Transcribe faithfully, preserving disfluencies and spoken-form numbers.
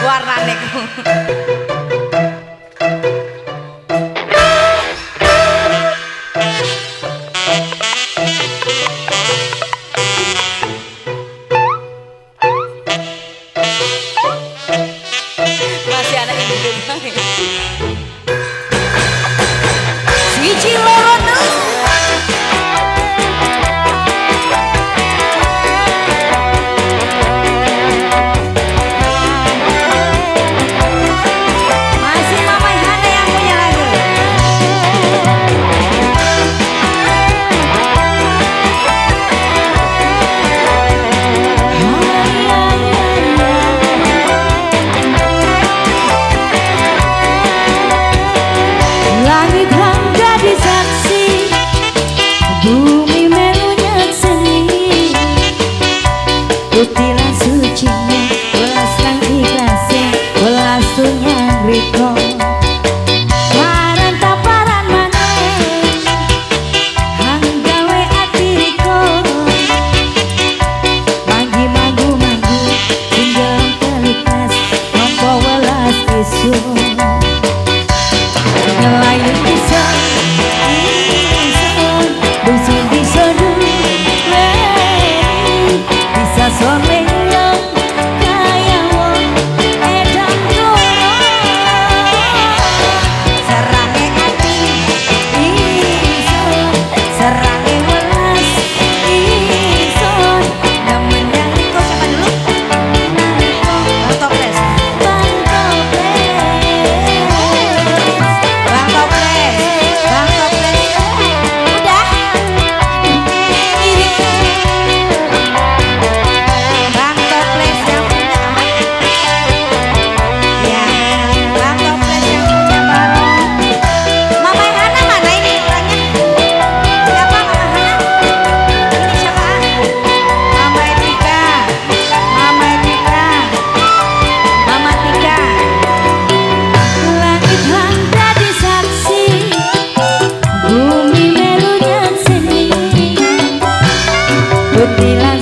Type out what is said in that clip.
warnane ku. Masih anak ibu banget. Siji loro telu. Bumi melunyat seni Putilan sucinya Welas kang ikhlasnya Welas tunyang riko Paran taparan maneh Hanggawe atiriko Manggi manggu manggu Tinggal telikas Mampo welas isu Ngelayu bisa bisa dulu bisa soleh yang kaya wong edang dulu serange hati iso serange welas iso nemen yang kau siapa dulu Bang Toples Bang Toples Bang Toples Bang Toples udah Butilan